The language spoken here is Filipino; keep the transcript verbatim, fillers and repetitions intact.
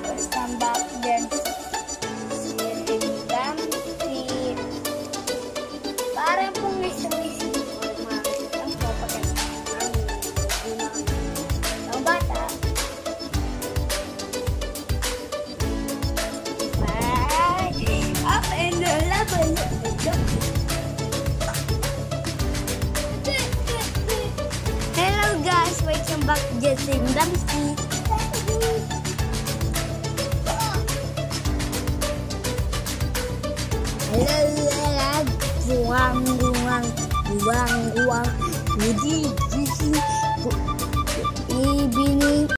welcome back again. Sinigang si parang pong misi-misi o mga ang propaganda ang unang ng bata. Bye! Up and the level. Hello guys, welcome back to Jessie Ramsey. Lalag, buang, buang, buang, buang, budi, budi, ibining.